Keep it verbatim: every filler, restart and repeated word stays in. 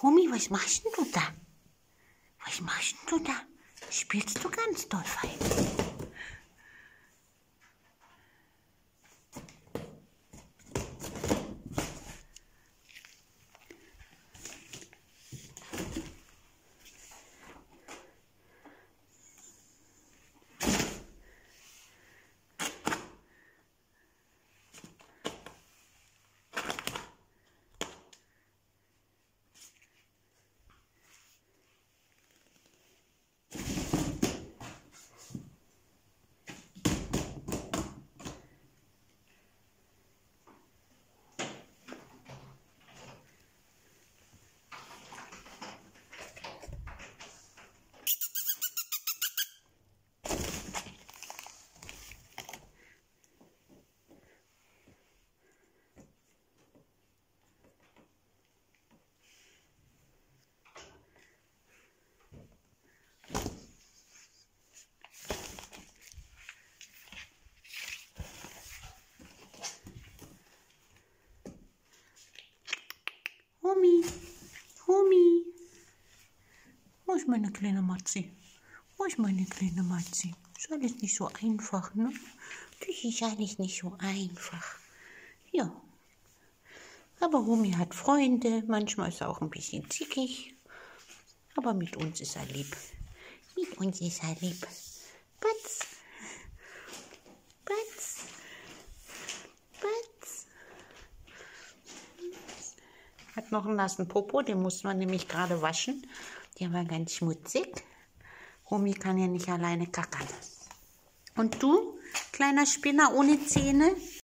Homi, was machst denn du da? Was machst denn du da? Spielst du ganz doll fein? Homi, Homi, wo ist meine kleine Matzi? Wo ist meine kleine Matzi? Ist alles nicht so einfach, ne? Das ist alles nicht so einfach. Ja. Aber Homi hat Freunde, manchmal ist er auch ein bisschen zickig. Aber mit uns ist er lieb. Mit uns ist er lieb. Batz, Batz, Batz. Hat noch einen nassen Popo, den muss man nämlich gerade waschen. Der war ganz schmutzig. Homi kann ja nicht alleine kackern. Und du, kleiner Spinner ohne Zähne?